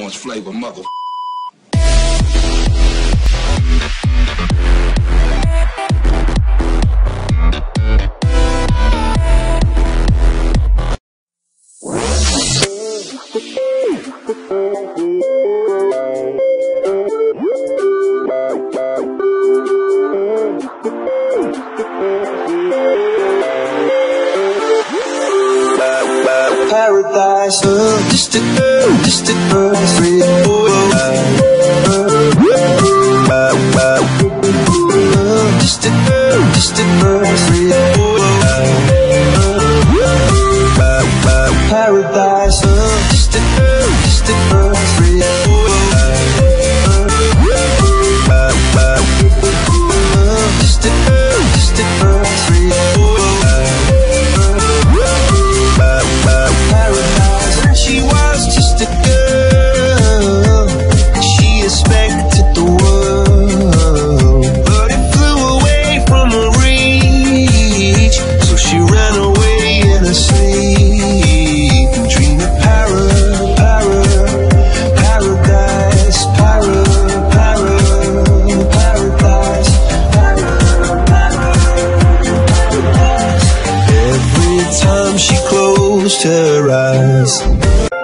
orange flavor mother. Paradise, just a first free boy. Just a first free boy. Paradise, just a first free boy. Just a first free boy. She was just a girl, she expected the world, but it flew away from her reach, so she ran away in her sleep, and dreamed of paradise, paradise. Every time she closed her eyes,